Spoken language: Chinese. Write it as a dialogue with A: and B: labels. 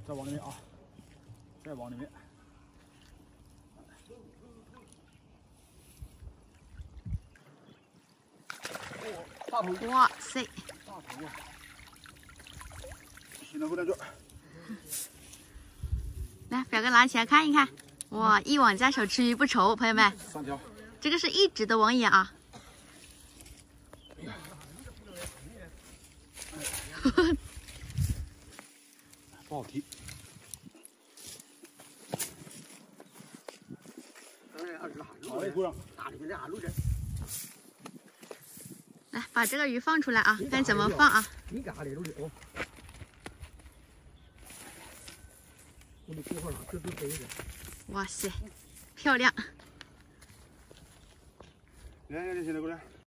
A: 再往里面啊，再往里面。大头！
B: 哇塞！
A: 大头啊！现在不能做。
B: 来，表哥拿起来看一看。哇，一网在手，吃鱼不愁，朋友们。
A: 3条。
B: 这个是1指的网眼啊。
A: 不好提。好嘞，鼓掌。
B: 来，把这个鱼放出来啊，看怎么放啊。哇塞，漂亮！
A: 来，现在过来。